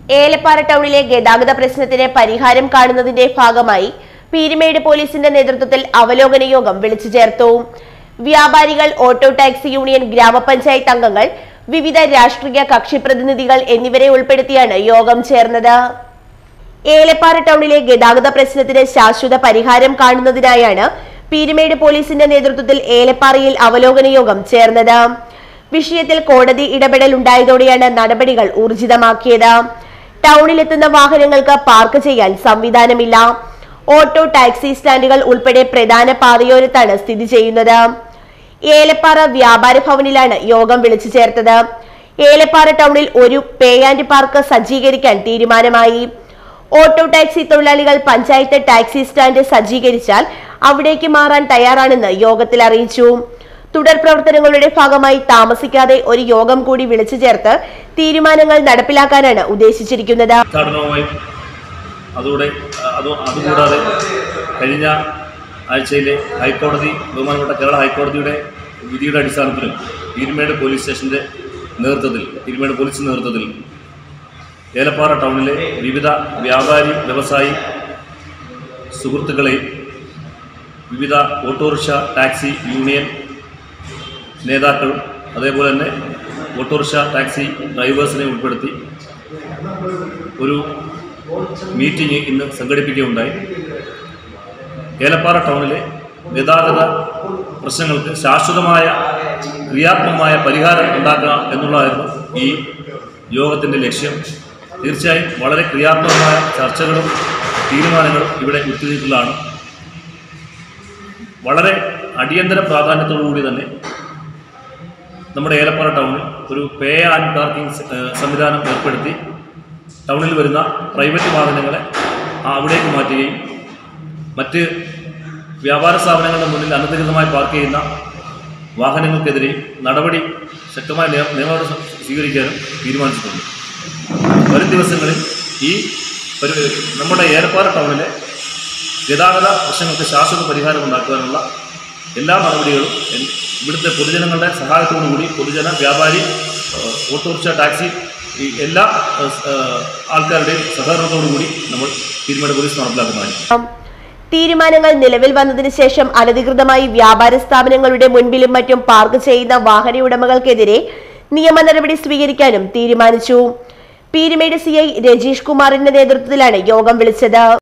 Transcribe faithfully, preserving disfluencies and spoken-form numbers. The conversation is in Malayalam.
ഏലപ്പാറ ടൗണിലെ ഗതാഗത പ്രശ്നത്തിന് പരിഹാരം കാണുന്നതിന്റെ ഭാഗമായി പീരുമേട് പോലീസിന്റെ നേതൃത്വത്തിൽ അവലോകന യോഗം വിളിച്ചു ചേർത്തു. വ്യാപാരികൾ, ഓട്ടോ ടാക്സി യൂണിയൻ, ഗ്രാമപഞ്ചായത്ത് അംഗങ്ങൾ, വിവിധ രാഷ്ട്രീയ കക്ഷി പ്രതിനിധികൾ എന്നിവരെ ഉൾപ്പെടുത്തിയാണ് യോഗം ചേർന്നത്. ഏലപ്പാറ ടൗണിലെ ഗതാഗത പ്രശ്നത്തിന് ശാശ്വത പരിഹാരം കാണുന്നതിനായാണ് പീരുമേട് പോലീസിന്റെ നേതൃത്വത്തിൽ ഏലപ്പാറയിൽ അവലോകന യോഗം ചേർന്നത്. വിഷയത്തിൽ കോടതി ഇടപെടൽ ഉണ്ടായതോടെയാണ് നടപടികൾ ഊർജിതമാക്കിയത്. ടൗണിലെത്തുന്ന വാഹനങ്ങൾക്ക് പാർക്ക് ചെയ്യാൻ സംവിധാനമില്ല. ഓട്ടോ ടാക്സി സ്റ്റാൻഡുകൾ ഉൾപ്പെടെ പ്രധാന പാതയോരത്താണ് സ്ഥിതി ചെയ്യുന്നത്. ഏലപ്പാറ വ്യാപാര ഭവനിലാണ് യോഗം വിളിച്ചു ചേർത്തത്. ഏലപ്പാറ ടൗണിൽ ഒരു പേ ആൻഡ് പാർക്ക് സജ്ജീകരിക്കാൻ തീരുമാനമായി. ഓട്ടോ ടാക്സി തൊഴിലാളികൾ പഞ്ചായത്ത് ടാക്സി സ്റ്റാൻഡ് സജ്ജീകരിച്ചാൽ അവിടേക്ക് മാറാൻ തയ്യാറാണെന്ന് യോഗത്തിൽ അറിയിച്ചു. തുടർ പ്രവർത്തനങ്ങളുടെ ഭാഗമായി താമസിക്കാതെ ഒരു യോഗം കൂടി വിളിച്ചു ചേർത്ത് തീരുമാനങ്ങൾ നടപ്പിലാക്കാനാണ് ഉദ്ദേശിച്ചിരിക്കുന്നത്. അതോടെ അതുകൂടാതെ കഴിഞ്ഞ ആഴ്ചയിലെ ഹൈക്കോടതി ബഹുമാനപ്പെട്ട കേരള ഹൈക്കോടതിയുടെ വിധിയുടെ അടിസ്ഥാനത്തിലും പീരുമേട് പോലീസ് സ്റ്റേഷൻ്റെ നേതൃത്വത്തിൽ പീരുമേട് പോലീസിൻ്റെ നേതൃത്വത്തിൽ ഏലപ്പാറ ടൗണിലെ വിവിധ വ്യാപാരി വ്യവസായി സുഹൃത്തുക്കളെയും വിവിധ ഓട്ടോറിക്ഷ ടാക്സി യൂണിയൻ നേതാക്കളും അതേപോലെ തന്നെ ഓട്ടോറിക്ഷ ടാക്സി ഡ്രൈവേഴ്സിനെ ഉൾപ്പെടുത്തി ഒരു മീറ്റിംഗ് ഇന്ന് സംഘടിപ്പിക്കുകയുണ്ടായി. ഏലപ്പാറ ടൗണിലെ ഗതാഗത പ്രശ്നങ്ങൾക്ക് ശാശ്വതമായ ക്രിയാത്മകമായ പരിഹാരം ഉണ്ടാക്കുക എന്നുള്ളതായിരുന്നു ഈ യോഗത്തിൻ്റെ ലക്ഷ്യം. തീർച്ചയായും വളരെ ക്രിയാത്മകമായ ചർച്ചകളും തീരുമാനങ്ങളും ഇവിടെ ഉയർത്തിയിട്ടുള്ളതാണ്. വളരെ അടിയന്തര പ്രാധാന്യത്തോടുകൂടി തന്നെ നമ്മുടെ ഏലപ്പാറ ടൗണിൽ ഒരു പേ ആൻഡ് പാർക്കിംഗ് സംവിധാനം ഏർപ്പെടുത്തി ടൗണിൽ വരുന്ന പ്രൈവറ്റ് വാഹനങ്ങളെ അവിടേക്ക് മാറ്റുകയും മറ്റ് വ്യാപാര സ്ഥാപനങ്ങളുടെ മുന്നിൽ അനധികൃതമായി പാർക്ക് ചെയ്യുന്ന വാഹനങ്ങൾക്കെതിരെ നടപടി ശക്തമായ നിയമ സ്വീകരിക്കാനും തീരുമാനിച്ചിട്ടുണ്ട്. വരും ദിവസങ്ങളിൽ ഈ നമ്മുടെ ഏലപ്പാറ ടൗണിലെ ഗതാഗത പ്രശ്നങ്ങൾക്ക് ശാശ്വത പരിഹാരം ഉണ്ടാക്കുവാനുള്ള എല്ലാ നടപടികളും ഇവിടുത്തെ പൊതുജനങ്ങളുടെ സഹായത്തോടു കൂടി പൊതുജന വ്യാപാരി ഓട്ടോറിക്ഷ ടാക്സി ഈ എല്ലാ ആൾക്കാരുടെയും സഹകരണത്തോടു കൂടി നമ്മൾ പീരുമേട് പോലീസ് നടപ്പിലാക്കുന്നതാണ്. തീരുമാനങ്ങൾ നിലവിൽ വന്നതിന് ശേഷം അനധികൃതമായി വ്യാപാര സ്ഥാപനങ്ങളുടെ മുൻപിലും മറ്റും പാർക്ക് ചെയ്യുന്ന വാഹന ഉടമകൾക്കെതിരെ നിയമ നടപടി സ്വീകരിക്കാനും തീരുമാനിച്ചു. പീരുമേട് സി ഐ രജീഷ് കുമാറിന്റെ നേതൃത്വത്തിലാണ് യോഗം വിളിച്ചത്.